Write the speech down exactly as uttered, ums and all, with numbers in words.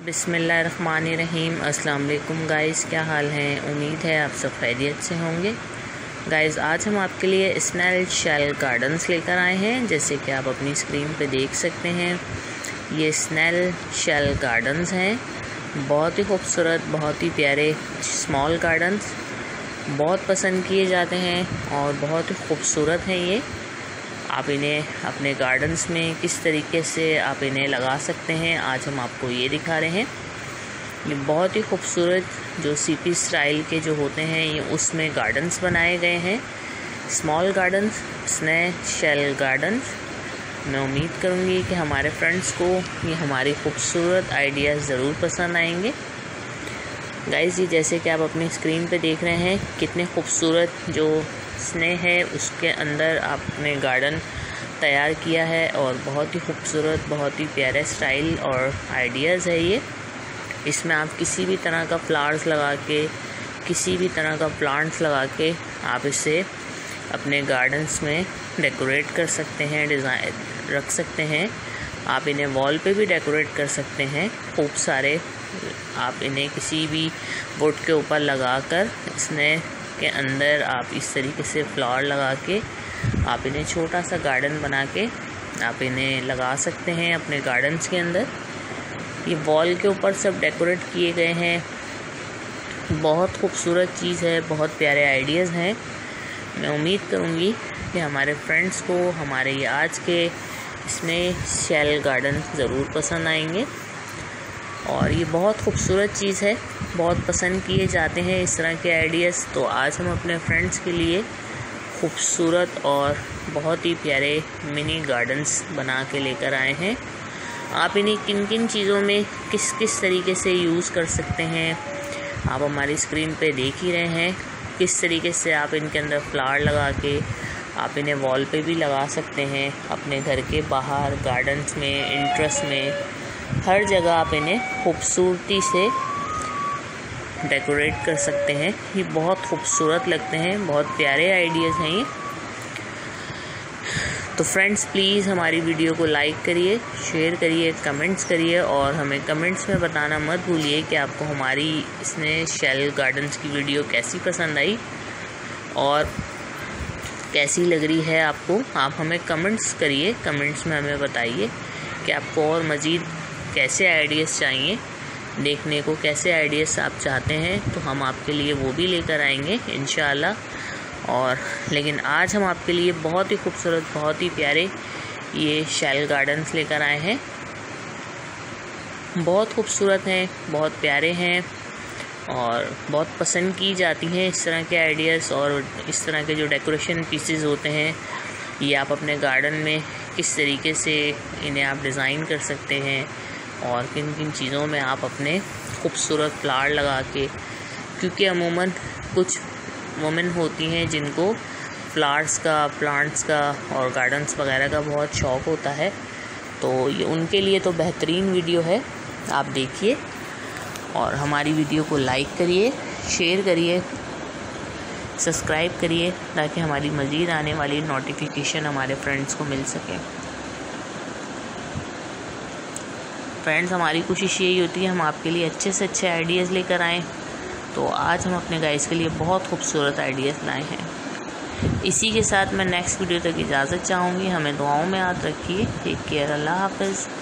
बिस्मिल्लाहिर्रहमानिर्रहीम। अस्सलाम वालेकुम गाइस, क्या हाल हैं? उम्मीद है आप सब खैरियत से होंगे। गाइस, आज हम आपके लिए स्नेल शेल गार्डन्स लेकर आए हैं। जैसे कि आप अपनी स्क्रीन पे देख सकते हैं, ये स्नेल शेल गार्डन्स हैं। बहुत ही खूबसूरत, बहुत ही प्यारे स्मॉल गार्डन्स बहुत पसंद किए जाते हैं और बहुत ही खूबसूरत हैं ये। आप इन्हें अपने गार्डन्स में किस तरीके से आप इन्हें लगा सकते हैं, आज हम आपको ये दिखा रहे हैं। ये बहुत ही खूबसूरत जो सीपी स्टाइल के जो होते हैं, ये उसमें गार्डन्स बनाए गए हैं, small gardens, snail shell gardens. मैं उम्मीद करूँगी कि हमारे फ्रेंड्स को ये हमारी खूबसूरत आइडियाज़ ज़रूर पसंद आएंगे। गाइस, ये जैसे कि आप अपनी स्क्रीन पे देख रहे हैं, कितने खूबसूरत जो स्नेह है उसके अंदर आपने गार्डन तैयार किया है और बहुत ही खूबसूरत, बहुत ही प्यारा स्टाइल और आइडियाज़ है ये। इसमें आप किसी भी तरह का फ्लावर्स लगा के, किसी भी तरह का प्लांट्स लगा के आप इसे अपने गार्डन्स में डेकोरेट कर सकते हैं, डिज़ाइन रख सकते हैं। आप इन्हें वॉल पे भी डेकोरेट कर सकते हैं खूब सारे। आप इन्हें किसी भी वुड के ऊपर लगाकर इसमें के अंदर आप इस तरीके से फ्लावर लगा के आप इन्हें छोटा सा गार्डन बना के आप इन्हें लगा सकते हैं अपने गार्डन्स के अंदर। ये वॉल के ऊपर सब डेकोरेट किए गए हैं। बहुत खूबसूरत चीज़ है, बहुत प्यारे आइडियाज़ हैं। मैं उम्मीद करूँगी कि हमारे फ्रेंड्स को हमारे ये आज के इसमें शेल गार्डन ज़रूर पसंद आएंगे और ये बहुत खूबसूरत चीज़ है, बहुत पसंद किए जाते हैं इस तरह के आइडियाज़। तो आज हम अपने फ्रेंड्स के लिए खूबसूरत और बहुत ही प्यारे मिनी गार्डन्स बना के लेकर आए हैं। आप इन्हें किन किन चीज़ों में किस किस तरीके से यूज़ कर सकते हैं, आप हमारी स्क्रीन पे देख ही रहे हैं। किस तरीके से आप इनके अंदर फ्लावर लगा के आप इन्हें वॉल पे भी लगा सकते हैं, अपने घर के बाहर, गार्डन्स में, इंट्रेस में, हर जगह आप इन्हें खूबसूरती से डेकोरेट कर सकते हैं। ये बहुत खूबसूरत लगते हैं, बहुत प्यारे आइडियाज़ हैं ये। तो फ्रेंड्स, प्लीज़ हमारी वीडियो को लाइक करिए, शेयर करिए, कमेंट्स करिए और हमें कमेंट्स में बताना मत भूलिए कि आपको हमारी इसमें शेल गार्डन्स की वीडियो कैसी पसंद आई और कैसी लग रही है आपको। आप हमें कमेंट्स करिए, कमेंट्स में हमें बताइए कि आपको और मज़ीद कैसे आइडियाज़ चाहिए देखने को, कैसे आइडियाज़ आप चाहते हैं, तो हम आपके लिए वो भी लेकर आएंगे इंशाल्लाह। और लेकिन आज हम आपके लिए बहुत ही खूबसूरत, बहुत ही प्यारे ये शेल गार्डन्स लेकर आए हैं। बहुत खूबसूरत हैं, बहुत प्यारे हैं और बहुत पसंद की जाती हैं इस तरह के आइडियाज़। और इस तरह के जो डेकोरेशन पीसेस होते हैं, ये आप अपने गार्डन में किस तरीके से इन्हें आप डिज़ाइन कर सकते हैं और किन किन चीज़ों में आप अपने खूबसूरत फ्लावर लगा के, क्योंकि अमूमन कुछ वुमेन होती हैं जिनको फ्लावर्स का, प्लांट्स का और गार्डन्स वगैरह का बहुत शौक़ होता है, तो ये उनके लिए तो बेहतरीन वीडियो है। आप देखिए और हमारी वीडियो को लाइक करिए, शेयर करिए, सब्सक्राइब करिए ताकि हमारी मज़ीद आने वाली नोटिफिकेशन हमारे फ्रेंड्स को मिल सके। फ्रेंड्स, हमारी कोशिश यही होती है हम आपके लिए अच्छे से अच्छे आइडियाज़ लेकर आएँ। तो आज हम अपने गाइस के लिए बहुत खूबसूरत आइडियाज़ लाए हैं। इसी के साथ मैं नेक्स्ट वीडियो तक इजाज़त चाहूँगी। हमें दुआओं में याद रखिए। टेक केयर, अल्लाह हाफ़िज़।